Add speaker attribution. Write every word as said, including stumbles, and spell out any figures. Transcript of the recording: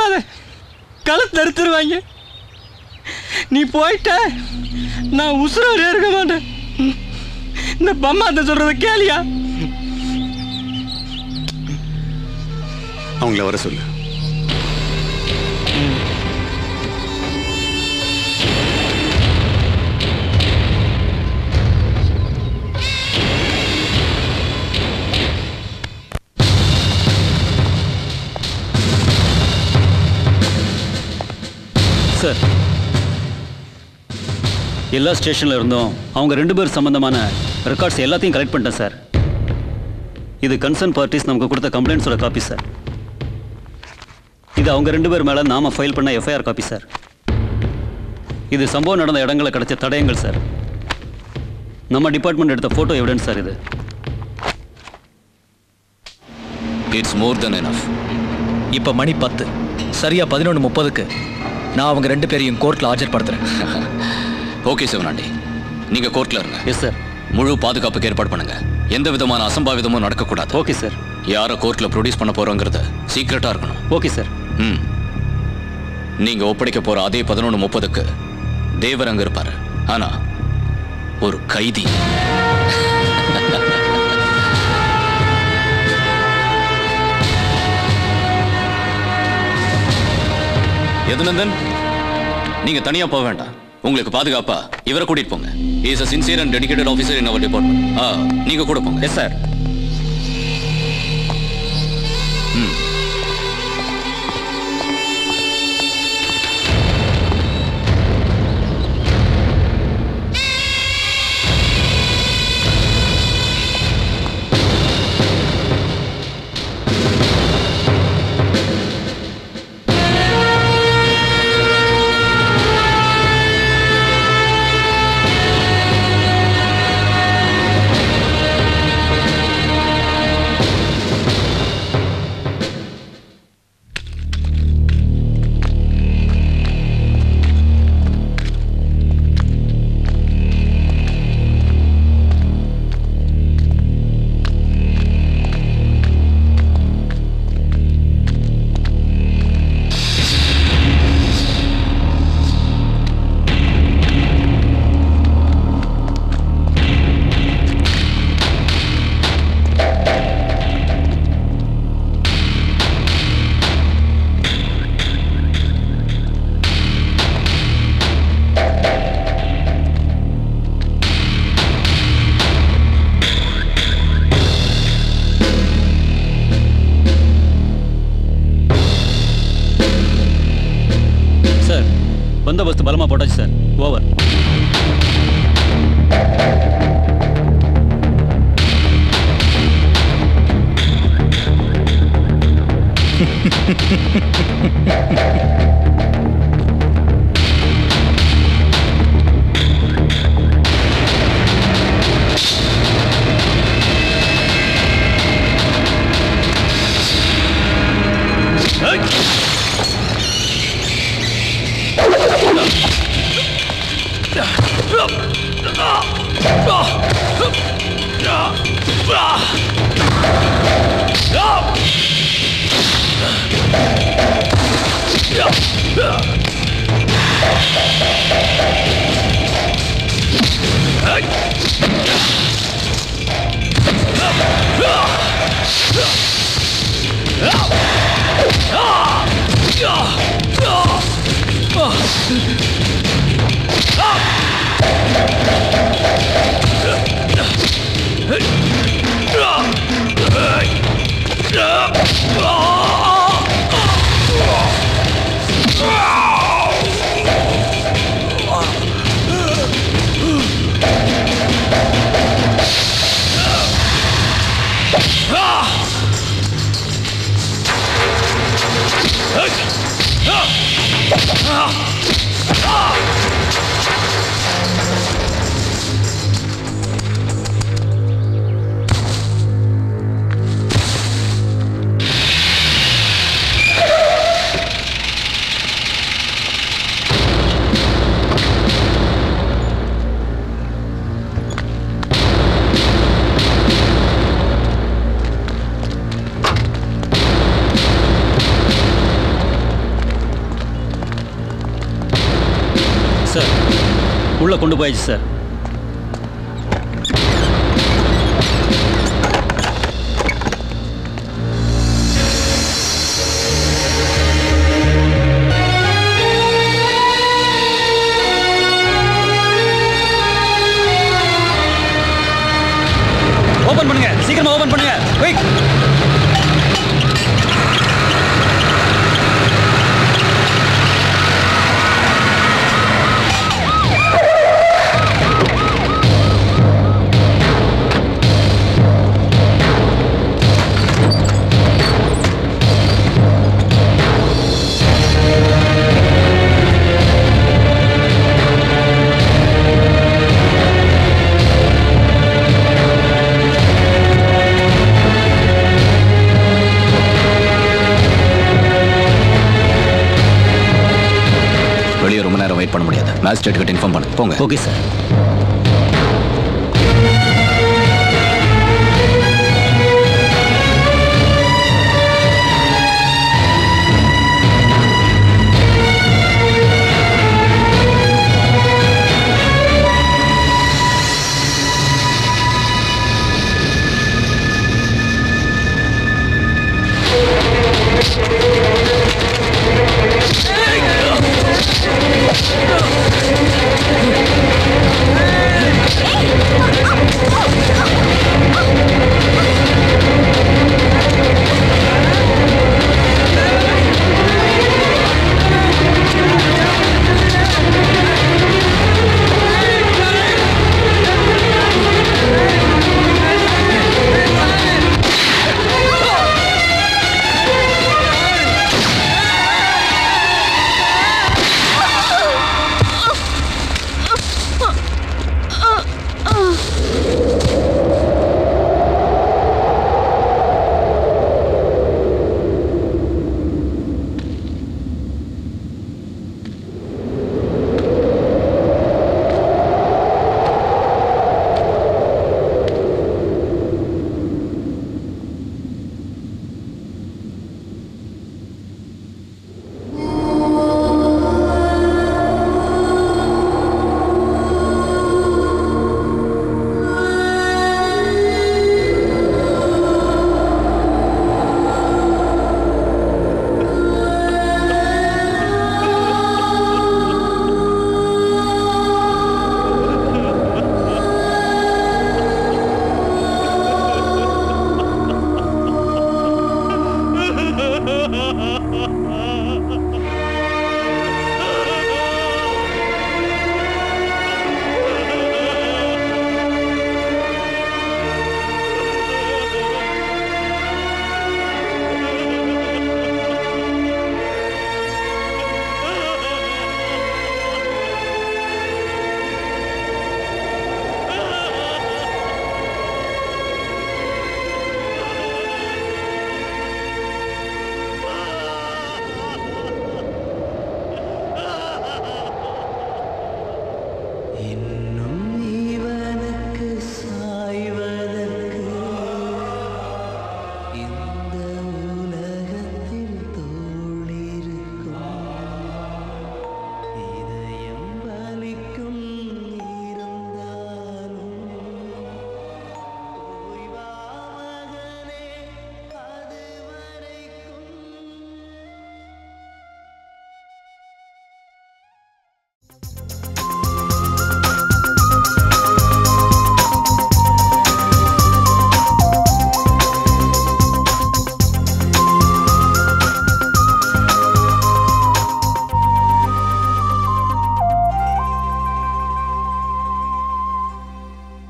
Speaker 1: அதை கழுத்து அறுத்துருவாங்க. நீ போயிட்ட நான் உசுரோட இருக்க மாட்டேன். இந்த பம்மாத்த சொல்றத கேளியா?
Speaker 2: அவங்கள வர சொல்லு.
Speaker 3: சார், எல்லா ஸ்டேஷன்ல இருந்தும் அவங்க ரெண்டு பேர் சம்பந்தமான ரெக்கார்ட்ஸ் எல்லாத்தையும் கலெக்ட் பண்ணிட்டேன் சார். இது கன்சர்ன் பார்ட்டிஸ் நமக்கு கொடுத்த கம்ப்ளைண்ட்ஸோட காப்பி சார். இது அவங்க ரெண்டு பேர் மேல நாம ஃபைல் பண்ண எஃப்ஐஆர் காப்பி சார். இது சம்பவம் நடந்த இடங்களை கிடைச்ச தடயங்கள் சார். நம்ம டிபார்ட்மெண்ட் எடுத்த போட்டோ எவிடன்ஸ் சார். இது
Speaker 4: இட்ஸ் மோர் தென் எனஃப். இப்போ மணி பத்து, சரியா பதினொன்று முப்பதுக்கு நான் அவங்க ரெண்டு பேரையும் கோர்ட்டில் ஆஜர்படுத்துறேன். ஓகே சிவனாண்டி, நீங்க கோர்ட்ல இருங்க.
Speaker 3: Yes sir.
Speaker 4: முழு பாதுகாப்புக்கு ஏற்பாடு பண்ணுங்க. எந்த விதமான அசம்பாவிதமும் நடக்கக்கூடாது.
Speaker 3: Okay sir.
Speaker 4: யாரை கோர்ட்ல ப்ரொடியூஸ் பண்ண போறோங்கிறது சீக்கிரட்டா இருக்கணும்.
Speaker 3: Okay sir.
Speaker 4: ம் நீங்க ஒப்படைக்க போற அதே பதினொன்று முப்பதுக்கு தேவர் அங்க இருப்பாரு. ஆனா ஒரு கைதி. யதுநந்தன், நீங்க தனியா போக வேண்டாம். உங்களுக்கு பாதுகாப்பா இவரை கூட்டிட்டு போங்க. He is a sincere and dedicated officer in our department. ஆ, நீங்க கூட போங்க. Yes sir. ம்
Speaker 3: बंदोबस्त बलमा போட்டாச்சு சார். ஓவர். உள்ள கொண்டு போயாச்சு சார். ஓபன் பண்ணுங்க, சீக்கிரமா ஓபன் பண்ணுங்க. குயிக்.
Speaker 4: வெளியே ரொம்ப நேரம் வெயிட் பண்ண முடியாது. மேஜிஸ்ட்ரேட் கிட்ட இன்ஃபார்ம் பண்ணு. போங்க.
Speaker 3: Okay sir.